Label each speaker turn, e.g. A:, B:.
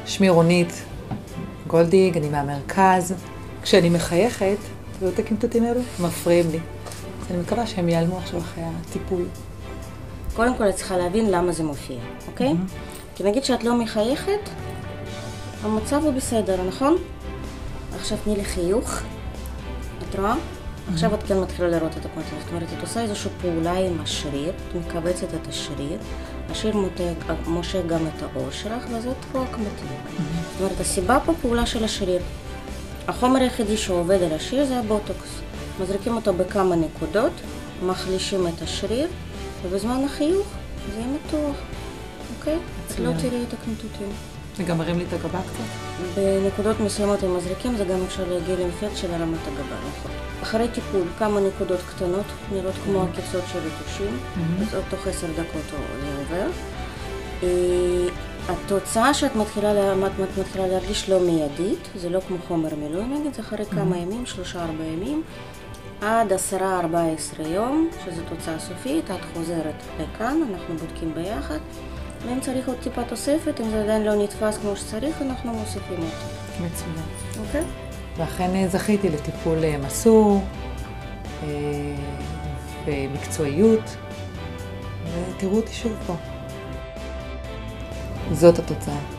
A: שמי רונית גולדיג, אני מהמרכז. כשאני מחייכת, תראו את הקמטוטים האלו, מפריעים לי. אז אני מקווה שהם ייעלמו עכשיו אחרי הטיפול.
B: קודם כל את צריכה להבין למה זה מופיע, אוקיי? כי נגיד שאת לא מחייכת, המצב הוא בסדר, נכון? עכשיו תני לי חיוך, את רואה? עכשיו את כן מתחילה לראות את הקמטים. זאת אומרת, את עושה איזושהי פעולה עם השריר, את מכווצת את השריר, השריר מושך גם את האור שלך, וזאת פה הקמטים. זאת אומרת, הסיבה פה פעולה של השריר. החומר היחידי שעובד על השריר זה הבוטוקס. מזריקים אותו בכמה נקודות, מחלישים את השריר, ובזמן החיוך זה יהיה מתוח, אוקיי? את לא תראי את הקמטוטים.
A: זה גם מרים לי את הגבה קצת?
B: בנקודות מסוימות עם מזריקים זה גם אפשר להגיע לאינפקציה של הרמת הגבה, נכון. אחרי טיפול, כמה נקודות קטנות, נראות כמו הקיצות של יתושים, אז עוד תוך 10 דקות זה עובר. התוצאה שאת מתחילה להרגיש לא מיידית, זה לא כמו חומר מילוי, נגיד, זה אחרי כמה ימים, 3-4 ימים, עד 10-14 יום, שזו תוצאה סופית, את חוזרת לכאן, אנחנו בודקים ביחד. ואם צריך עוד טיפה תוספת, אם זה עדיין לא נתפס כמו שצריך, אנחנו מוסיפים אותו.
A: מצוין.
B: אוקיי?
A: ואכן זכיתי לטיפול מסור, במקצועיות, ותראו אותי שוב פה. זאת התוצאה.